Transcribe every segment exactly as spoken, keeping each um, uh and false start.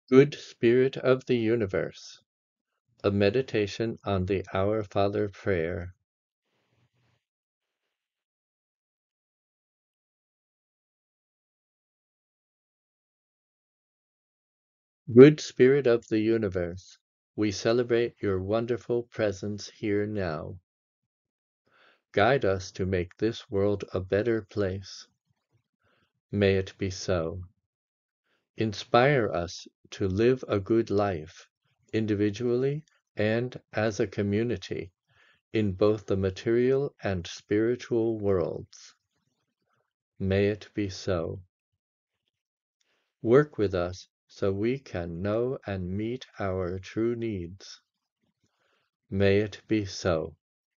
Good Spirit of the Universe, a meditation on the Our Father prayer. Good Spirit of the Universe, we celebrate your wonderful presence here now. Guide us to make this world a better place. May it be so. Inspire us to live a good life, individually and as a community, in both the material and spiritual worlds. May it be so. Work with us so we can know and meet our true needs. May it be so.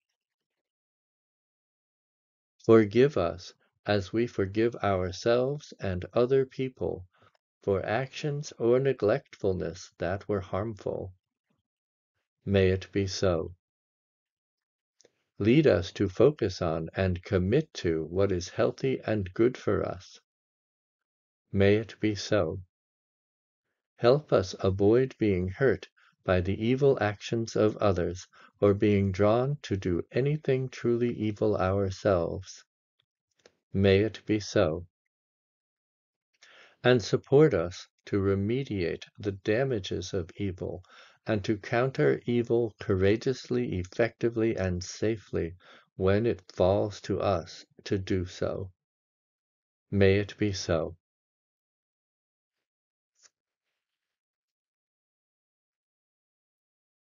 Forgive us as we forgive ourselves and other people for actions or neglectfulness that were harmful. May it be so. Lead us to focus on and commit to what is healthy and good for us. May it be so. Help us avoid being hurt by the evil actions of others or being drawn to do anything truly evil ourselves. May it be so. And support us to remediate the damages of evil and to counter evil courageously, effectively, and safely when it falls to us to do so. May it be so.